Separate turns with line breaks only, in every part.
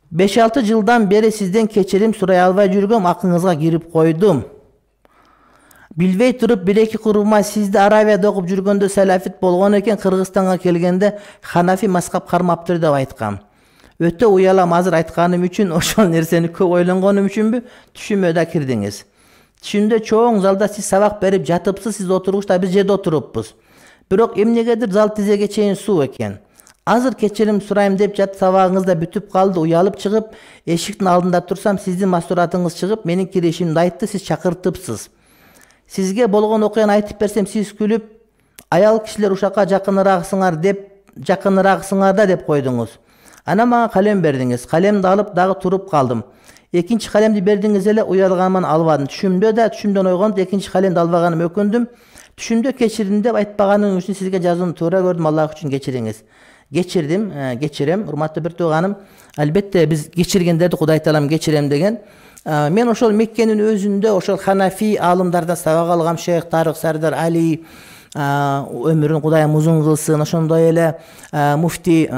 5-6 жылдан beri sizden keçirim suray alбай жүргөм, акыңызга кирип койдум. Билбей туруп 1-2 курмай сизди Аравияда окуп жүргөндө салафит болгон экен, Кыргызстанга келгенде Ханафи мазхаб кармаптыр деп айткам. Өтө уялам азыр айтканым үчүн, ошол нерсени көп ойлонгонум үчүнбү түшүмө да кирдиңиз. Түшүмдө чоң залда сиз сабак берип жатыпсыз, сиз отургучта биз жерде отуруппуз. Бирок эмнегедир зал тизеге чейин суу экен. Азыр кечирим сурайм деп жат сабагыңыз да бүтүп калды, уялып чыгып, эшиктин алдында турсам, сиздин мастуратыңыз чыгып, менин киришимди айтты, сиз чакыртыпсыз. Сизге болгон окуяны айтып берсем, сиз күлүп, аял кишилер ушакка жакыныраагысыңар да деп койдуңуз. Ана мага калем бердиңиз. Калемди алып дагы туруп калдым. Экинчи калемди бердиңиз эле, уялганыман албадым. Түшүмдөн ойгонуп, экинчи калемди албаганым өкүндүм. Түшүмдө кечирим деп айтпаганым үчүн сизге жазууну туура көрдүм. Аллах үчүн кечириңиз. Кечирем. Урматтуу бир тууганым. Албетте биз кечиргендерди Кудай таалам кечирем деген. Мен ошол Меккенин өзүндө ошол Ханафи алымдардан сабак алгам, Шейх Тарык Сардар Али, өмүрүн Кудайым узун кылсын, ошондой эле муфти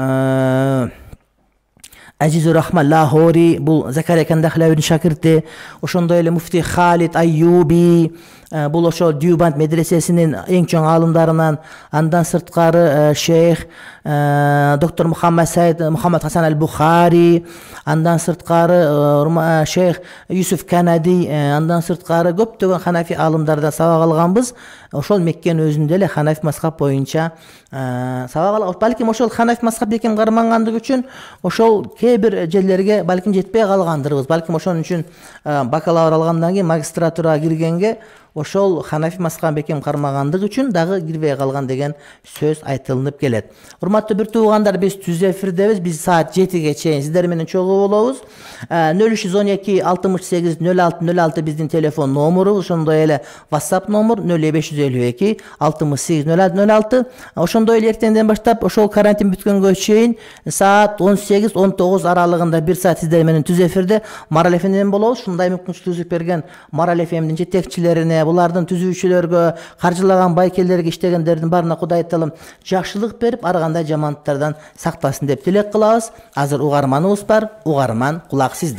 Азизур Рахман Лахори, бул Закария Кандахлевдин шакирти, ошондой эле муфти Халид Айюби, бул ошол Дюбанд медресесинин эң чоң алымдарынан, андан сырткары шейх доктор Мухаммад Хасан аль-Бухари, андан сырткары шейх Юсуф Канади, андан сырткары көптөгөн Ханафи алымдардан сабак алганбыз. Ошол Меккен өзүндө эле Ханафи мазхаб боюнча сабак алган. Балким ошол Ханафи мазхаб бекем кармангандыгы үчүн ошол кээ бир жерлерге балким жетпей калгандырбыз. Балким ошон үчүн бакалавр алгандан кийин магистратурага киргенге ошол Ханафи мазхабы бекем кармагандыгы үчүн дагы кирбей калган деген сөз айтылынып келет. Урматтуу бир туугандар, биз түз эфирдебиз. Биз саат 7ге чейин сиздер менен чогуу болобуз. 0312 68 06 06 биздин телефон номурубуз. Ошондой эле WhatsApp номур 0552 68 06 06. Ошондой эле эртеңден баштап ошол карантин бүткөнгө чейин саат 18-19 аралыгында 1 саат сиздер менен түз эфирде Марал ФМден болобуз. Ушундай мүмкүнчүлүк берген Марал ФМдин жетекчилерине, булардын түзүүчүлөргө, каржылаган байкелерге, иштегендердин баарына Кудай таалам жакшылык берип, ар кандай жамандыктардан сактасын деп тилек кылабыз. Азыр угарманыбыз бар. Угарман кулак сизде.